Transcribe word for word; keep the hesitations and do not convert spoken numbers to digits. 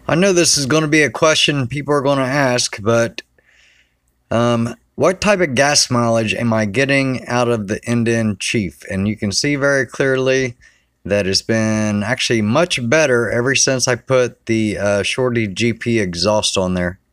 I know this is going to be a question people are going to ask, but um, what type of gas mileage am I getting out of the Indian Chief? And you can see very clearly that it's been actually much better ever since I put the uh, Shorty G P exhaust on there.